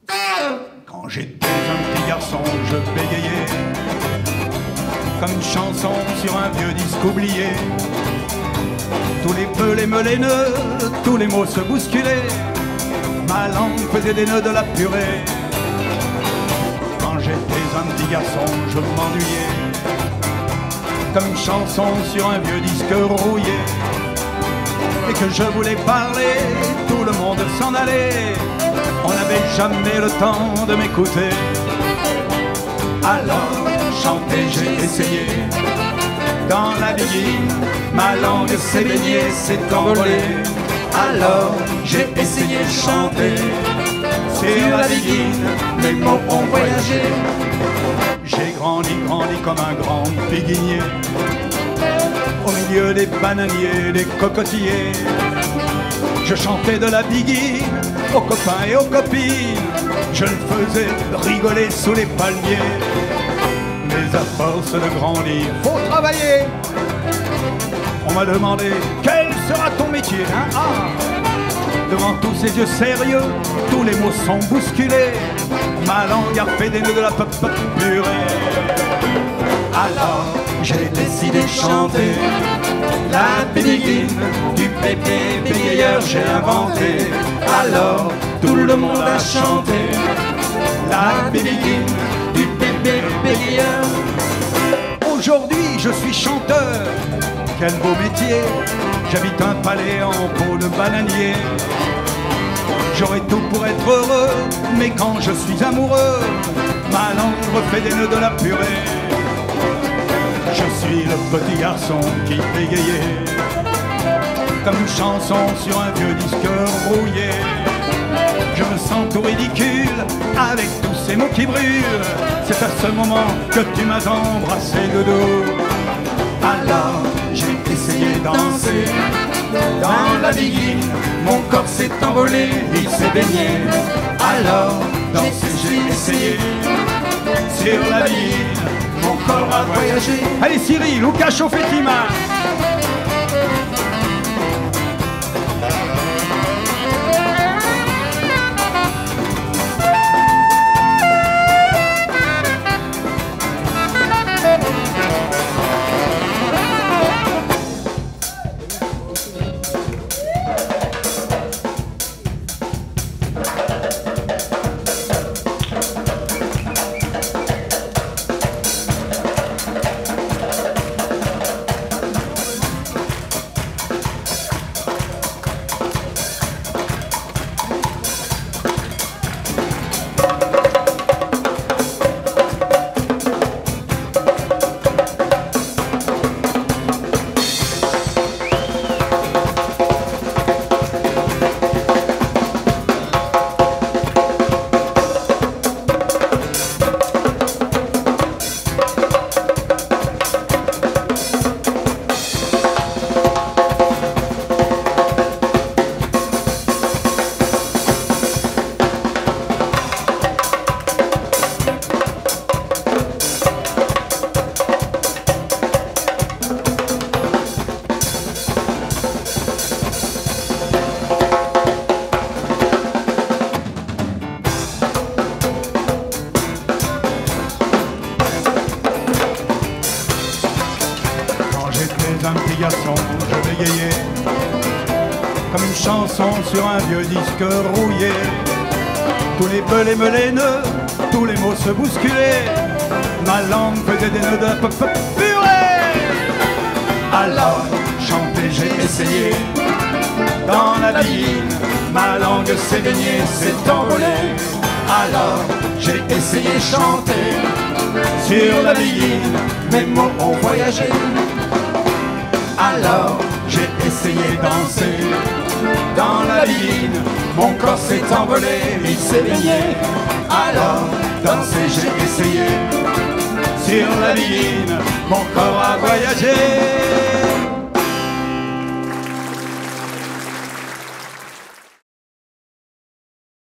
Quand j'étais un petit garçon, je bégayais comme une chanson sur un vieux disque oublié. Tous les peu, les me, les nœuds, tous les mots se bousculaient. Ma langue faisait des nœuds de la purée. Quand j'étais un petit garçon, je m'ennuyais comme une chanson sur un vieux disque rouillé. Et que je voulais parler, tout le monde s'en allait. On n'avait jamais le temps de m'écouter. Alors chanter j'ai essayé. Dans la biguine, ma langue s'est baignée, s'est envolée. Alors j'ai essayé de chanter. Sur la biguine, mes mots ont voyagé. J'ai grandi comme un grand biguinier, au milieu des bananiers, des cocotiers. Je chantais de la biguine aux copains et aux copines. Je le faisais rigoler sous les palmiers. Mais à force de grandir, faut travailler. On m'a demandé, quel sera ton métier, hein? Devant tous ces yeux sérieux, tous les mots sont bousculés. Ma langue a fait des nœuds de la purée. Alors j'ai décidé de chanter la biguine du bébé bégayeur, j'ai inventé. Alors tout le monde a chanté la biguine du bébé bégayeur. Aujourd'hui je suis chanteur, quel beau métier. J'habite un palais en peau de bananier. J'aurais tout pour être heureux, mais quand je suis amoureux, ma langue refait des nœuds de la purée. Je suis le petit garçon qui bégayait comme une chanson sur un vieux disque rouillé. Je me sens tout ridicule avec tous ces mots qui brûlent. C'est à ce moment que tu m'as embrassé de dos. Alors j'ai essayé de danser dans la biguine, mon corps s'est envolé, il s'est baigné. Alors danser j'ai essayé sur la biguine, mon corps a voyagé. Allez Cyril, Lucas, chauffez Tima. Un petit garçon, je bégayais comme une chanson sur un vieux disque rouillé. Tous les beux, les meulés, nœuds, tous les mots se bousculaient. Ma langue faisait des nœuds de purée. Alors chanter j'ai essayé dans la biguine, ma langue s'est baignée, s'est envolée. Alors j'ai essayé de chanter sur la biguine, mes mots ont voyagé. Alors j'ai essayé de danser dans la biguine, mon corps s'est envolé, il s'est baigné. Alors danser j'ai essayé sur la biguine, mon corps a voyagé.